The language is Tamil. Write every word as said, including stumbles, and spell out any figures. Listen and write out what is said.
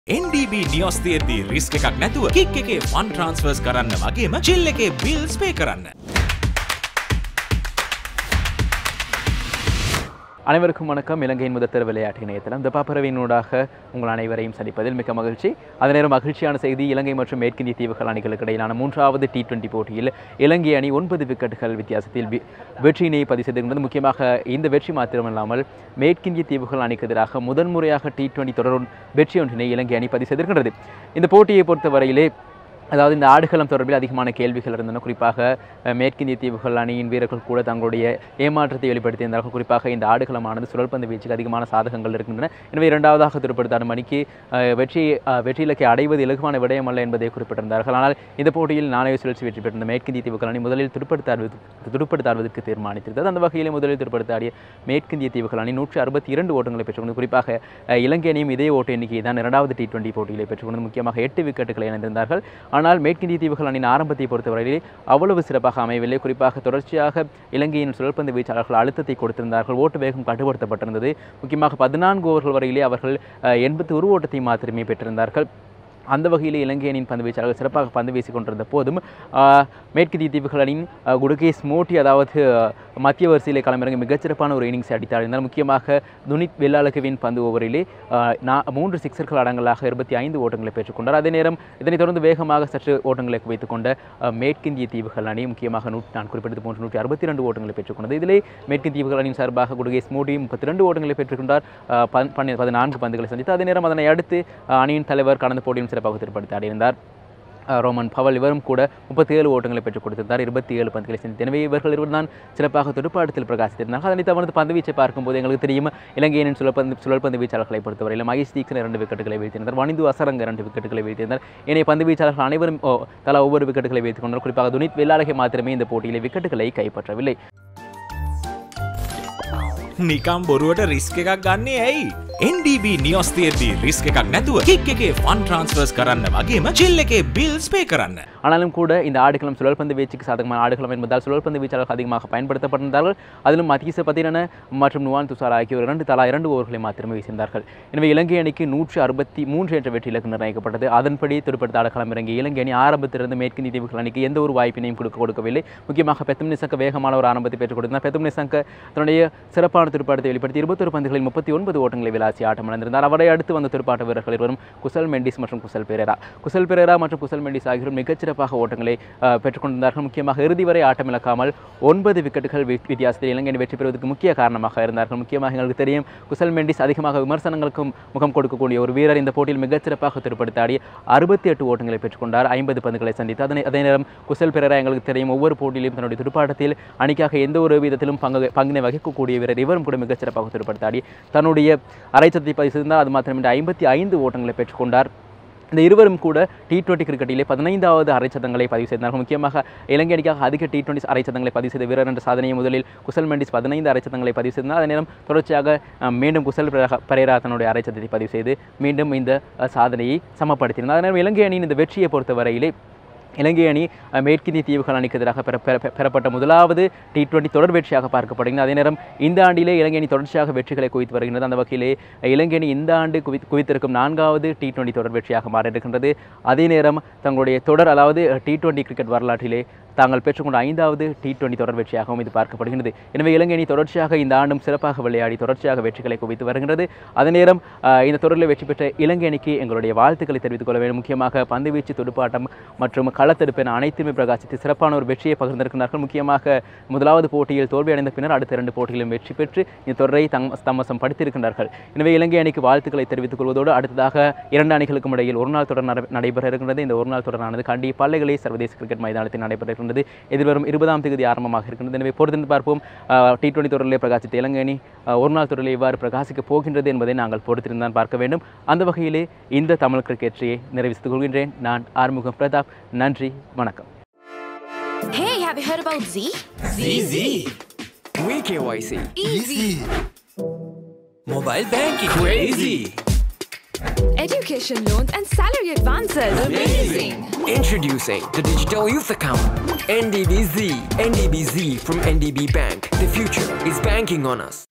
N D B නියොස් තියද්දී රිස්ක් එකක් නැතුව කික් එකේ ෆන් ට්‍රාන්ස්ෆර්ස් කරන්න වගේම චිල් එකේ බිල්ස් පේ කරන්න. அனைவருக்கும் வணக்கம். இலங்கையின் முதற்தர விளையாட்டு இணையதளம் ThePapareவினூடாக உங்கள் அனைவரையும் சந்திப்பதில் மிக்க மகிழ்ச்சி. அதே நேரம் மகிழ்ச்சியான செய்தி, இலங்கை மற்றும் மேற்கிந்திய தீவுகள் அணிகளுக்கு இடையிலான மூன்றாவது டி டுவெண்டி போட்டியில் இலங்கை அணி ஒன்பது விக்கெட்டுகள் வித்தியாசத்தில் வெற்றியினை பதிவு செய்திருக்கிறது. முக்கியமாக இந்த வெற்றி மாத்திரமல்லாமல் மேற்கிந்திய தீவுகள் அணிக்கு எதிராக முதன்முறையாக டி டுவெண்டி தொடர் வெற்றி ஒன்றினை இலங்கை அணி பதிவு செய்திருக்கிறது. இந்த போட்டியை பொறுத்தவரையிலே அதாவது இந்த ஆடுகளம் தொடர்பில் அதிகமான கேள்விகள் இருந்தன. குறிப்பாக மேற்கிந்திய தீவுகள் அணியின் வீரர்கள் கூட தங்களுடைய ஏமாற்றத்தை வெளிப்படுத்தியிருந்தார்கள். குறிப்பாக இந்த ஆடுகளமானது சுழல்பந்து வீச்சுக்கு அதிகமான சாதகங்கள் இருக்கின்றன. எனவே இரண்டாவதாக துடுப்படுத்தாடும் அணிக்கு வெற்றி வெற்றி இலக்கை அடைவது இலகுவான விடயம் அல்ல என்பதை குறிப்பிட்டிருந்தார்கள். ஆனால் இந்த போட்டியில் நாணய சுழற்சி வெற்றி பெற்றிருந்த மேற்கிந்திய தீவுகள் அணி முதலில் துடுப்படுத்தாடுவது துடுப்படுத்தாடுவதற்கு தீர்மானித்திருந்தது. அந்த வகையில் முதலில் துடுப்படுத்தாடிய மேற்கிந்திய தீவுகள் அணி நூற்றி அறுபத்தி இரண்டு ஓட்டங்களை பெற்றுக்கொண்டு, குறிப்பாக இலங்கை அணியும் இதே ஓட்டு எண்ணிக்கை தான் இரண்டாவது டி டுவெண்டி போட்டிகளை பெற்றுக்கொண்டு முக்கியமாக எட்டு விக்கெட்டுகளை இணைந்திருந்தார்கள். ஆனால் மேற்கிந்திய தீவுகள் அணியின் ஆரம்பத்தை பொறுத்தவரையிலே அவ்வளவு சிறப்பாக அமையவில்லை. குறிப்பாக தொடர்ச்சியாக இலங்கையின் சுழல்பந்து வீச்சாளர்கள் அழுத்தத்தை கொடுத்திருந்தார்கள். ஓட்டு வேகம் கட்டுப்படுத்தப்பட்டிருந்தது. முக்கியமாக பதினான்கு ஓவர்கள் வரையிலே அவர்கள் எண்பத்தி ஒரு ஓட்டத்தை மாத்திரமே பெற்றிருந்தார்கள். அந்த வகையில் இலங்கை அணியின் பந்து வீச்சாளர்கள் சிறப்பாக பந்து வீசிக் கொண்டிருந்த போதும் மேற்கிந்திய தீவுகள் அணியின் குடுகேஸ் மோட்டி அதாவது மத்திய வரிசையிலே களமிறங்கி மிகச்சிறப்பான ஒரு இன்னிங்ஸை அடித்தார். இருந்தால் முக்கியமாக துனித் வெள்ளாளகவின் பந்து ஓவரிலே மூன்று சிக்ஸர்கள் அடங்கலாக இருபத்தி ஐந்து ஓட்டங்களை பெற்றுக்கொண்டார். அதே நேரம் இதனைத் தொடர்ந்து வேகமாக சற்று ஓட்டங்களை குவித்துக் கொண்ட மேற்கிந்திய தீவுகள் அணி முக்கியமாக நூற்றி நான் குறிப்பிட்டது போன்று நூற்றி அறுபத்தி இரண்டு ஓட்டங்களை பெற்றுக்கொண்டது. இதிலே மேற்கிந்திய தீவுகள் அணியின் சார்பாக குடுகேஸ் மோடி முப்பத்தி இரண்டு ஓட்டங்களை பெற்றுக்கொண்டார். பதினான்கு பந்துகளை சந்தித்து அதே நேரம் அதனை அடுத்து அணியின் தலைவர் கடந்த போட்டியும் சிறப்பாக திருப்படுத்தி ஆடியிருந்தார். ரோமன் பவல் இவரும் கூட முப்பத்தி ஏழு ஓட்டங்களை பெற்றுக் கொடுத்திருந்தார். இருபத்தி ஏழு பந்துகளை சந்தித்து எனவே இவர்கள் இருவர் தான் சிறப்பாக துடுப்பாட்டத்தில் பிரகாசித்திருந்தார்கள். அதனை தவிர்த்து பந்து வீச்சை பார்க்கும்போது எங்களுக்கு தெரியும் இலங்கையின் சுழல்பந்து சுழல்பந்து வீச்சாளர்களை பொறுத்தவரையில் மகேஷ் தீக்ஷன் இரண்டு விக்கெட்டுகளை வீழ்த்தியிருந்தார். வனிந்து அசரங்க இரண்டு விக்கெட்டுகளை வீழ்த்தியிருந்தார். ஏனைய பந்து வீச்சாளர்கள் அனைவரும் தலா ஒவ்வொரு விக்கெட்டுகளை வீழ்த்திக் கொண்டார். குறிப்பாக துனித் வெள்ளாளகை மாத்திரமே இந்த போட்டியில் விக்கெட்டுகளை கைப்பற்றவில்லை. නිකම් බොරුවට රිස්ක් එකක් ගන්නේ ඇයි? N D B නියොස් තියද්දී රිස්ක් එකක් නැතුව කික් එකේ ෆන් ட்ரான்ஸ்ஃபர்ஸ் කරන්න වගේම චිල් එකේ බිල්ස් பே කරන්න. ஆனாலும் கூட இந்த ஆடுகளம் சுழல்பந்து வீச்சுக்கு சாதகமான ஆடுகளம் என்பதால் சுழல்பந்து வீச்சாளர்கள் அதிகமாக பயன்படுத்தப்பட்டிருந்தார்கள். அதிலும் மத்தியச பதினென மற்றும் நுவான் துசார் ஆகியோர் இரண்டு தலா இரண்டு ஓவர்களை மாத்திரமே வீசியிருந்தார்கள். எனவே இலங்கை அணிக்கு நூற்றி அறுபத்தி மூன்று என்ற வெற்றி இலக்கு நிர்ணயிக்கப்பட்டது. அதன்படி துடுப்படுத்த ஆடுகளம் இறங்கிய இலங்கை அணி ஆரம்பத்திலிருந்து மேற்கிந்திய தீவுகள் அணிக்கு எந்த ஒரு வாய்ப்பினையும் கொடுக்க கொடுக்கவில்லை. முக்கியமாக பெத்தும் நிசங்க வேகமான ஒரு ஆரம்பத்தை பெற்றுக் கொடுத்தார். பெத்தும் நிசங்க தன்னுடைய சிறப்பான துடுப்பாட்டத்தை வெளிப்படுத்தி இருபத்தொரு பந்துகளில் முப்பத்தி ஒன்பது ஓட்டங்களை விளாசி ஆட்டம் இழந்திருந்தார். அவரை அடுத்து வந்த துடுப்பாட்ட வீரர்கள் இருவரும் குசல் மெண்டிஸ் மற்றும் குசல் பெரேரா குசல் பெரேரா மற்றும் குசல் மெண்டிஸ் ஆகியோர் மிகச்சிறப்பாக ஓட்டங்களை பெற்றுக்கொண்டிருந்தார்கள். முக்கியமாக இறுதி வரை ஆட்டம் இழக்காமல் ஒன்பது விக்கெட்டுகள் வித்தியாசத்தில் இலங்கை வெற்றி பெறுவதற்கு முக்கிய காரணமாக இருந்தார்கள். முக்கியமாக எங்களுக்கு தெரியும் குசல் மெண்டிஸ் அதிகமாக விமர்சனங்களுக்கும் முகம் கொடுக்கக்கூடிய ஒரு வீரர். இந்த போட்டியில் மிகச்சிறப்பாக துடுப்படுத்தாடி அறுபத்தி எட்டு ஓட்டங்களை பெற்றுக்கொண்டார். ஐம்பது பந்துகளை சந்தித்து அதனை அதே நேரம் குசல் பெரேரா எங்களுக்கு தெரியும் ஒவ்வொரு போட்டியிலும் தன்னுடைய துடுப்பாட்டத்தில் அணிக்காக எந்த ஒரு விதத்திலும் பங்கு பங்கினை வகிக்கக்கூடிய வீரர். இவரும் கூட மிகச்சிறப்பாக துடுப்படுத்தாடி தன்னுடைய அரைச்சத்தை பதிவு செய்தார். அது மாத்திரமின்றி ஐம்பத்தி ஐந்து ஓட்டங்களை பெற்றுக்கொண்டார். இந்த இருவரும் கூட டி டுவெண்டி கிரிக்கெட்டிலே பதினைந்தாவது அரைச்சதங்களை பதிவு செய்தார்கள். முக்கியமாக இலங்கை அணிக்காக அதிக டி டுவெண்டி அரைச்சதங்களை பதிவு செய்த வீரர் என்ற சாதனையை முதலில் குசல் மெண்டிஸ் பதினைந்து அரைச்சதங்களை பதிவு செய்தார். அதே நேரம் தொடர்ச்சியாக மீண்டும் குசல் பெரேரா தன்னுடைய அரைச்சதத்தை பதிவு செய்து மீண்டும் இந்த சாதனையை சமப்படுத்தினார். அதே நேரம் இலங்கை அணியின் இந்த வெற்றியை பொறுத்தவரையிலே இலங்கை அணி மேற்கிந்திய தீவுகள் அணிக்கு எதிராக பெற பெறப்பட்ட முதலாவது டி டுவெண்டி தொடர் வெற்றியாக பார்க்கப்படுகிறது. அதே நேரம் இந்த ஆண்டிலே இலங்கை அணி தொடர்ச்சியாக வெற்றிகளை குவித்து வருகின்றது. அந்த வகையிலே இலங்கை அணி இந்த ஆண்டு குவி குவித்திருக்கும் நான்காவது டி டுவெண்டி தொடர் வெற்றியாக மாறியிருக்கின்றது. அதே நேரம் தங்களுடைய தொடர் அதாவது டி டுவெண்டி கிரிக்கெட் வரலாற்றிலே தாங்கள் பெற்றுக்கொண்ட ஐந்தாவது டி டுவெண்டி தொடர் வெற்றியாகவும் இது பார்க்கப்படுகிறது. எனவே இலங்கை அணி தொடர்ச்சியாக இந்த ஆண்டும் சிறப்பாக விளையாடி தொடர்ச்சியாக வெற்றிகளை குவித்து வருகின்றது. அதே நேரம் இந்த தொடரில் வெற்றி பெற்ற இலங்கை அணிக்கு எங்களுடைய வாழ்த்துக்களை தெரிவித்துக் கொள்ள வேண்டும். முக்கியமாக பந்துவீச்சு துடுப்பாட்டம் மற்றும் களத்தெடுப்பு என அனைத்துமே பிரகாசித்து சிறப்பான ஒரு வெற்றியை பகிர்ந்திருக்கிறார்கள். முக்கியமாக முதலாவது போட்டியில் தோல்வி அடைந்த பின்னர் அடுத்த இரண்டு போட்டியிலும் வெற்றி பெற்று இந்த தொடரை தம் தம்மசம் படுத்தியிருக்கின்றார்கள். எனவே இலங்கை அணிக்கு வாழ்த்துக்களை தெரிவித்துக் கொள்வதோடு அடுத்ததாக இரண்டு அணிகளுக்கும் இடையில் ஒரு நாள் தொடர் நடைபெற இருக்கின்றது. இந்த ஒரு நாள் தொடரானது கண்டி பல்லைகளை சர்வதேச கிரிக்கெட் மைதானத்தில் நடைபெற எதிர்வரும் இருபதாம் தேதி ஆரம்பமாக இருக்கின்றது. எனவே பொறுத்திருந்து பார்ப்போம் டி டுவெண்டி தொடரிலே பிரகாசித்த இலங்கை அணி ஒரு நாள் தொடரில் எவ்வாறு பிரகாசிக்க போகின்றது என்பதை நாங்கள் பொறுத்திருந்தான் பார்க்க வேண்டும். அந்த வகையிலே இந்த தமிழ் கிரிக்கெட்டை நிறைவேற்றிக் கொள்கின்றேன். நான் ஆறுமுகம் பிரதாப். நன்றி, வணக்கம். Hey, have you heard about Z? Z Z. We K Y C. Easy. Mobile banking. Crazy. Education loans and salary advances. Amazing. Introducing the Digital Youth Account. N D B Z. N D B Z from N D B Bank. The future is banking on us.